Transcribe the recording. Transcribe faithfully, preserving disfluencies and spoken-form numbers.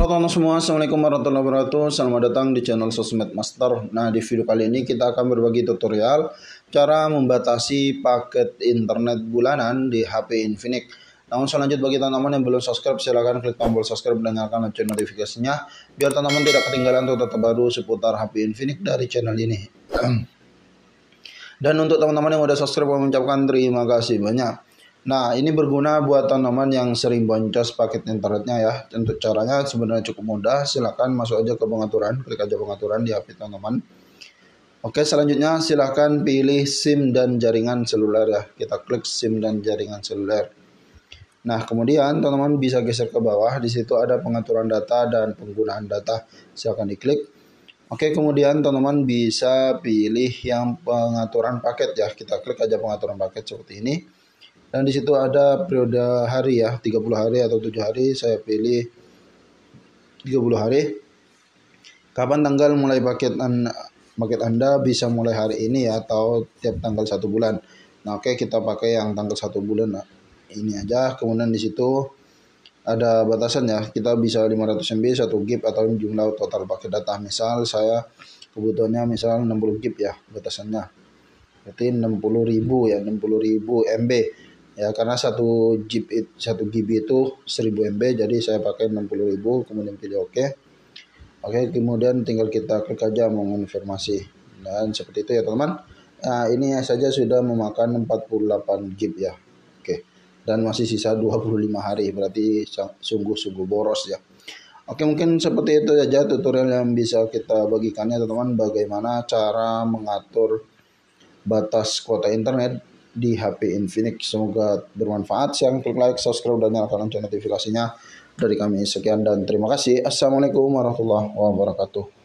Halo teman-teman semua, Assalamualaikum warahmatullahi wabarakatuh. Selamat datang di channel Sosmed Master. Nah, di video kali ini kita akan berbagi tutorial cara membatasi paket internet bulanan di H P Infinix. Namun selanjut bagi teman-teman yang belum subscribe, silahkan klik tombol subscribe dan nyalakan lonceng notifikasinya biar teman-teman tidak ketinggalan tutorial terbaru seputar H P Infinix dari channel ini. Dan untuk teman-teman yang udah subscribe, saya mengucapkan terima kasih banyak. Nah, ini berguna buat teman-teman yang sering boncos paket internetnya ya. Untuk caranya sebenarnya cukup mudah. Silahkan masuk aja ke pengaturan, klik aja pengaturan di H P teman-teman. Oke, selanjutnya silahkan pilih SIM dan jaringan seluler ya. Kita klik SIM dan jaringan seluler. Nah, kemudian teman-teman bisa geser ke bawah. Di situ ada pengaturan data dan penggunaan data. Silahkan diklik. Oke, kemudian teman-teman bisa pilih yang pengaturan paket ya. Kita klik aja pengaturan paket seperti ini. Dan di situ ada periode hari ya, tiga puluh hari atau tujuh hari. Saya pilih tiga puluh hari. Kapan tanggal mulai paket anda, paket Anda bisa mulai hari ini ya, atau tiap tanggal satu bulan. Nah, oke, kita pakai yang tanggal satu bulan nah, ini aja. Kemudian di situ ada batasan ya. Kita bisa lima ratus M B, satu G B atau jumlah total paket data. Misal saya kebutuhannya misal enam puluh G B ya batasannya. Berarti enam puluh ribu ya, enam puluh ribu M B. Ya, karena satu G B satu G B itu seribu M B, jadi saya pakai enam puluh ribu, kemudian pilih oke. Oke, kemudian tinggal kita klik aja mengonfirmasi. Dan seperti itu ya teman-teman. Nah, ini saja sudah memakan empat puluh delapan G B ya. Oke. Dan masih sisa dua puluh lima hari, berarti sungguh-sungguh boros ya. Oke, mungkin seperti itu saja tutorial yang bisa kita bagikan ya teman-teman, bagaimana cara mengatur batas kuota internet di H P Infinix. Semoga bermanfaat. Silakan klik like, subscribe, dan nyalakan lonceng notifikasinya dari kami. Sekian dan terima kasih. Assalamualaikum warahmatullahi wabarakatuh.